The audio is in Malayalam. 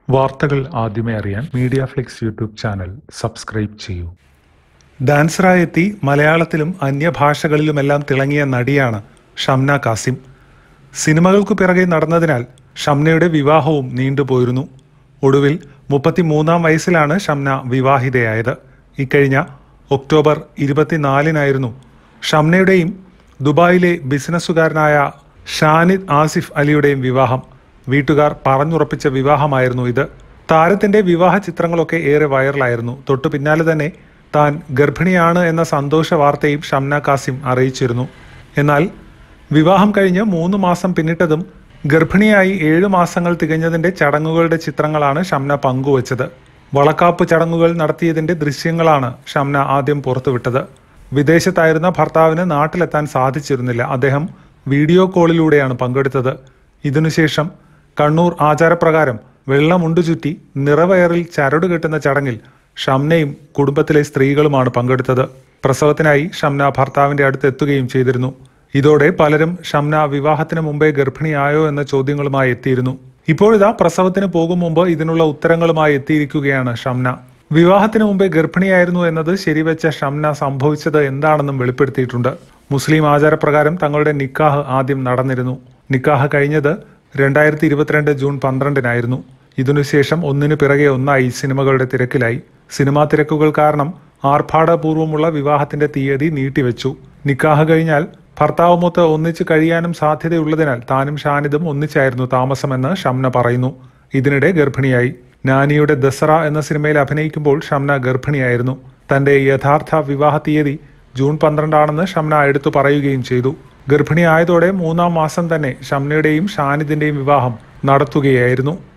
വാർത്തകൾ ആദ്യമേ അറിയാൻ Media Flix YouTube channel subscribe ചെയ്യൂ. ഡാൻസറായി എത്തി മലയാളത്തിലും അന്യഭാഷകളിലുമെല്ലാം തിളങ്ങിയ നടിയാണ് ഷംന കാസിം. സിനിമകൾക്കു പിറകെ നടന്നതിനാൽ ഷംനയുടെ വിവാഹവും നീണ്ടുപോയിരുന്നു. ഒടുവിൽ 33-ാം വയസ്സിലാണ് ഷംന വിവാഹിതയായത്. ഇക്കഴിഞ്ഞ ഒക്ടോബർ 24-നായിരുന്നു ഷംനയുടെയും ദുബായിലെ ബിസിനസ്സുകാരനായ ഷാനിദ് ആസിഫ് അലിയുടെയും വിവാഹം. വീട്ടുകാർ പറഞ്ഞുറപ്പിച്ച വിവാഹമായിരുന്നു ഇത്. താരത്തിന്റെ വിവാഹ ചിത്രങ്ങളൊക്കെ ഏറെ വൈറലായിരുന്നു. തൊട്ടു പിന്നാലെ തന്നെ താൻ ഗർഭിണിയാണ് എന്ന സന്തോഷ വാർത്തയും ഷംന കാസിം അറിയിച്ചിരുന്നു. എന്നാൽ വിവാഹം കഴിഞ്ഞ് 3 മാസം പിന്നിട്ടതും ഗർഭിണിയായി 7 മാസങ്ങൾ തികഞ്ഞതിന്റെ ചടങ്ങുകളുടെ ചിത്രങ്ങളാണ് ഷംന പങ്കുവച്ചത്. വളക്കാപ്പ് ചടങ്ങുകൾ നടത്തിയതിന്റെ ദൃശ്യങ്ങളാണ് ഷംന ആദ്യം പുറത്തുവിട്ടത്. വിദേശത്തായിരുന്ന ഭർത്താവിന് നാട്ടിലെത്താൻ സാധിച്ചിരുന്നില്ല. അദ്ദേഹം വീഡിയോ കോളിലൂടെയാണ് പങ്കെടുത്തത്. ഇതിനുശേഷം കണ്ണൂർ ആചാരപ്രകാരം വെള്ള മുണ്ടു ചുറ്റി നിറവയറിൽ ചരട് കെട്ടുന്ന ചടങ്ങിൽ ഷംനയും കുടുംബത്തിലെ സ്ത്രീകളുമാണ് പങ്കെടുത്തത്. പ്രസവത്തിനായി ഷംന ഭർത്താവിന്റെ അടുത്ത് എത്തുകയും ചെയ്തിരുന്നു. ഇതോടെ പലരും ഷംന വിവാഹത്തിന് മുമ്പേ ഗർഭിണിയായോ എന്ന ചോദ്യങ്ങളുമായി എത്തിയിരുന്നു. ഇപ്പോഴിതാ പ്രസവത്തിന് പോകും മുമ്പ് ഇതിനുള്ള ഉത്തരങ്ങളുമായി എത്തിയിരിക്കുകയാണ് ഷംന. വിവാഹത്തിന് മുമ്പേ ഗർഭിണിയായിരുന്നു എന്നത് ശരിവെച്ച ഷംന സംഭവിച്ചത് എന്താണെന്നും വെളിപ്പെടുത്തിയിട്ടുണ്ട്. മുസ്ലിം ആചാരപ്രകാരം തങ്ങളുടെ നിക്കാഹ് ആദ്യം നടന്നിരുന്നു. നിക്കാഹ് കഴിഞ്ഞത് 2022 ജൂൺ 12-നായിരുന്നു. ഇതിനുശേഷം ഒന്നിനു പിറകെ ഒന്നായി സിനിമകളുടെ തിരക്കിലായി. സിനിമാ തിരക്കുകൾ കാരണം ആർഭാടപൂർവ്വമുള്ള വിവാഹത്തിന്റെ തീയതി നീട്ടിവെച്ചു. നിക്കാഹ് കഴിഞ്ഞാൽ ഭർത്താവുമൊത്ത് ഒന്നിച്ച് കഴിയാനും സാധ്യതയുള്ളതിനാൽ താനും ഷാനിദും ഒന്നിച്ചായിരുന്നു താമസമെന്ന് ഷംന പറയുന്നു. ഇതിനിടെ ഗർഭിണിയായി. നാനിയുടെ ദസറ എന്ന സിനിമയിൽ അഭിനയിക്കുമ്പോൾ ഷംന ഗർഭിണിയായിരുന്നു. തന്റെ യഥാർത്ഥ വിവാഹ തീയതി ജൂൺ 12 ഷംന എടുത്തു പറയുകയും ചെയ്തു. ഗർഭിണിയായതോടെ 3-ാം മാസം തന്നെ ഷംനയുടെയും ഷാനിദിന്റെയും വിവാഹം നടത്തുകയായിരുന്നു.